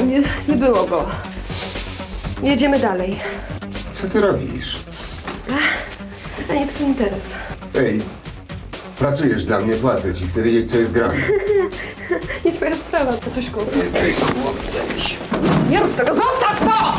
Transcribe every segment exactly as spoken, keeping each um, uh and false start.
Nie, nie było go. Jedziemy dalej. Co ty robisz? A nie twój interes. Ej, pracujesz dla mnie, płacę ci. Chcę wiedzieć, co jest grane. Nie twoja sprawa, tatuśku. Ej, weź. Nie rób tego, zostaw to!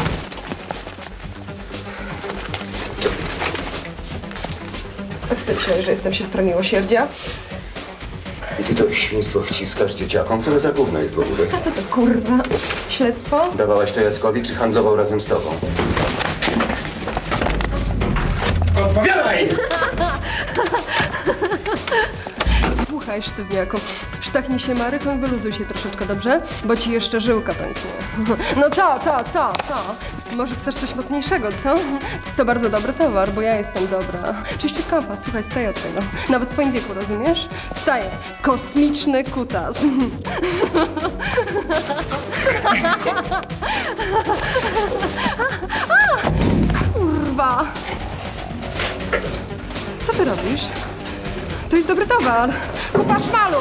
A co ty myślałeś, że jestem siostrą miłosierdzia? I ty to świństwo wciskasz dzieciakom? Co to za gówno jest w ogóle? A co to, kurwa? Śledztwo? Dawałaś to Jackowi, czy handlował razem z tobą? Odpowiadaj! Słuchaj, sztywniaku. Sztachnie się marychą, wyluzuj się troszeczkę, dobrze? Bo ci jeszcze żyłka pęknie. No co, co, co, co? Może chcesz coś mocniejszego, co? To bardzo dobry towar, bo ja jestem dobra. Czyściutka opa, słuchaj, staję od tego. Nawet w twoim wieku, rozumiesz? Staję. Kosmiczny kutas. Kurwa! Co ty robisz? To jest dobry towar. Kupa szmalu!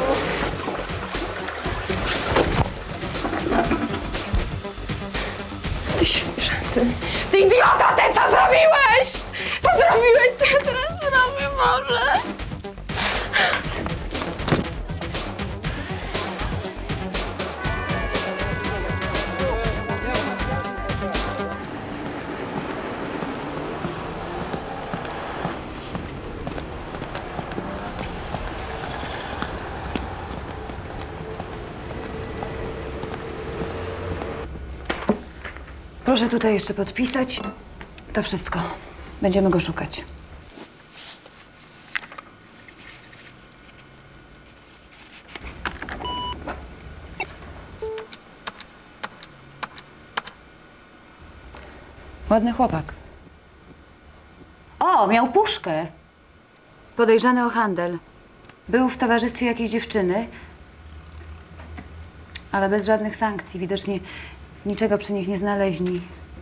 Ty świrze, ty, ty idiota, ty co zrobiłeś? Co zrobiłeś? Co ja teraz zrobię, Boże? Proszę tutaj jeszcze podpisać. To wszystko. Będziemy go szukać. Ładny chłopak. O, miał puszkę. Podejrzany o handel. Był w towarzystwie jakiejś dziewczyny, ale bez żadnych sankcji. Widocznie niczego przy nich nie znaleźli.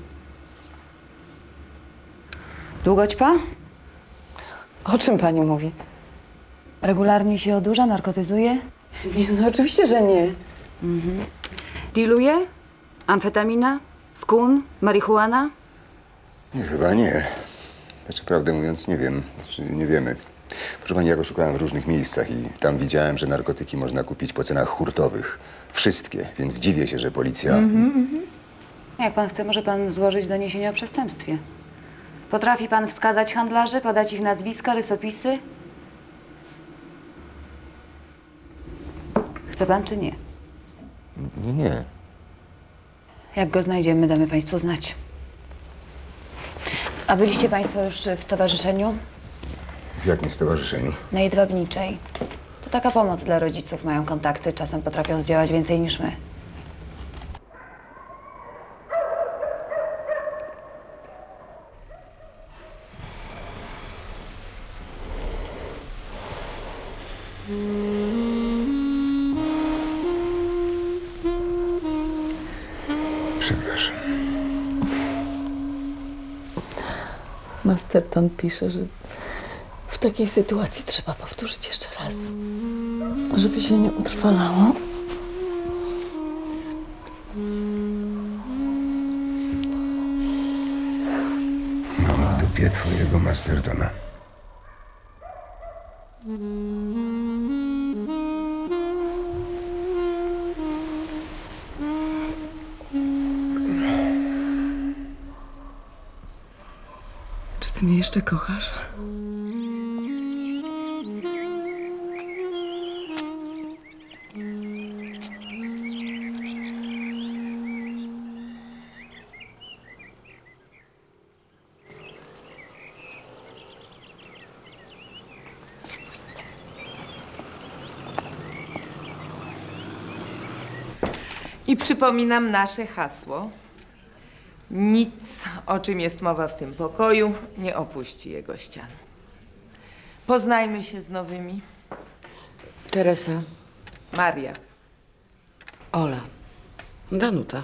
Długo ćpa? O czym pani mówi? Regularnie się odurza, narkotyzuje? Nie, no oczywiście, że nie. Mhm. Dealuje? Amfetamina? Skun? Marihuana? Nie, chyba nie. Znaczy, prawdę mówiąc, nie wiem. Znaczy, nie wiemy. Proszę pani, ja go szukałem w różnych miejscach i tam widziałem, że narkotyki można kupić po cenach hurtowych. Wszystkie, więc dziwię się, że policja... Mhm, mhm. Jak pan chce, może pan złożyć doniesienie o przestępstwie. Potrafi pan wskazać handlarzy, podać ich nazwiska, rysopisy? Chce pan czy nie? Nie, nie. Jak go znajdziemy, damy państwu znać. A byliście państwo już w stowarzyszeniu? W jakim stowarzyszeniu? Na Jedwabniczej. To taka pomoc dla rodziców. Mają kontakty, czasem potrafią zdziałać więcej niż my. Przepraszam. Masterton pisze, że w takiej sytuacji trzeba powtórzyć jeszcze raz, żeby się nie utrwalało. Mam w dupie twojego Mastertona. Czy ty mnie jeszcze kochasz? I przypominam nasze hasło. Nic, o czym jest mowa w tym pokoju, nie opuści jego ścian. Poznajmy się z nowymi. Teresa. Maria. Ola. Danuta.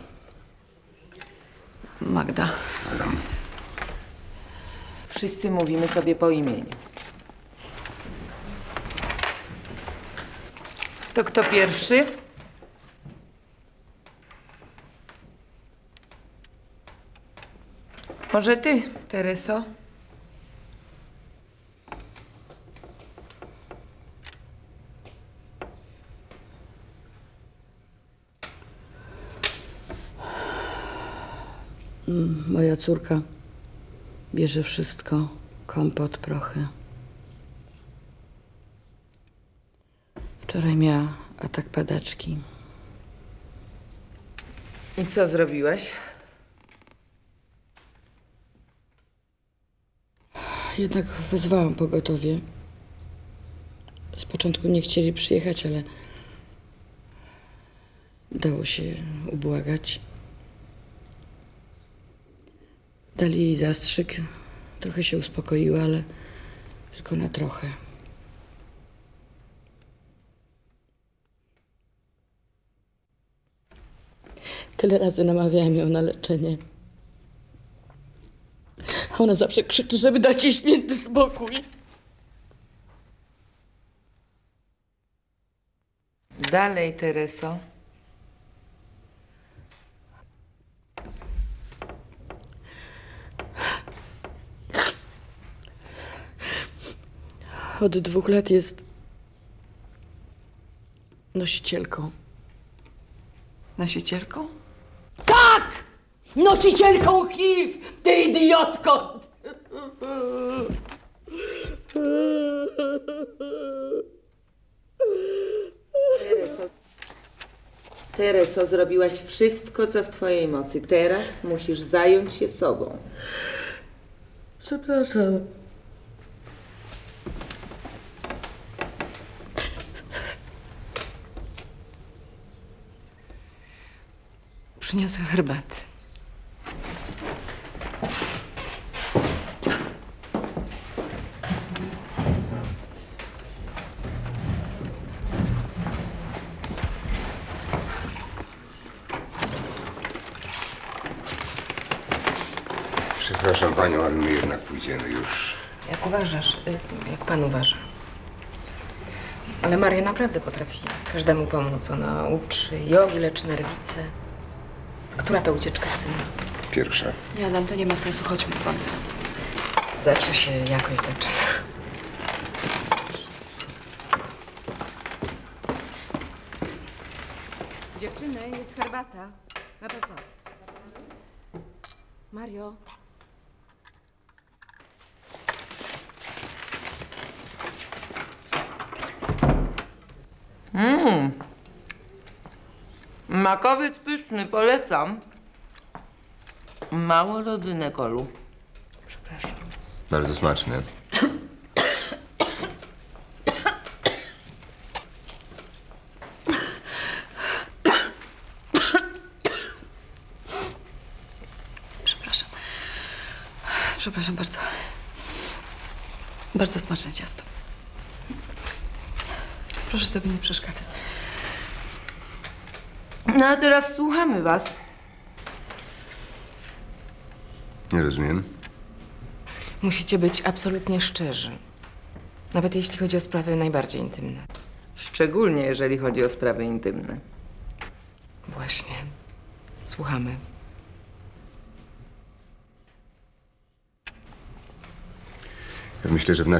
Magda. Adam. Wszyscy mówimy sobie po imieniu. To kto pierwszy? Może ty, Tereso? Moja córka bierze wszystko, kompot, prochy. Wczoraj miała atak padaczki. I co zrobiłaś? Jednak wezwałam pogotowie. Z początku nie chcieli przyjechać, ale dało się ubłagać. Dali jej zastrzyk. Trochę się uspokoiła, ale tylko na trochę. Tyle razy namawiałam ją na leczenie. A ona zawsze krzyczy, żeby dać jej święty spokój. Dalej, Tereso. Od dwóch lat jest nosicielką. Nosicielką? Tak! Nosicielką H I V, ty idiotko! Tereso, Tereso, zrobiłaś wszystko, co w twojej mocy. Teraz musisz zająć się sobą. Przepraszam. Przyniosę herbatę. Przepraszam panią, ale my jednak pójdziemy już. Jak uważasz, y, jak pan uważa. Ale Maria naprawdę potrafi każdemu pomóc. Ona uczy jogi, leczy nerwice. Która to ucieczka syna? Pierwsza. Nie, Adam, to nie ma sensu. Chodźmy stąd. Zawsze się jakoś zaczyna. Dziewczyny, jest herbata. No to co? Mario? Mmm. Makowiec pyszny, polecam. Mało rodzynek, Olu. Przepraszam. Bardzo smaczne. Przepraszam. Przepraszam bardzo. Bardzo smaczne ciasto. Proszę sobie nie przeszkadzać. No a teraz słuchamy was. Nie rozumiem. Musicie być absolutnie szczerzy. Nawet jeśli chodzi o sprawy najbardziej intymne. Szczególnie jeżeli chodzi o sprawy intymne. Właśnie. Słuchamy. Ja myślę, że w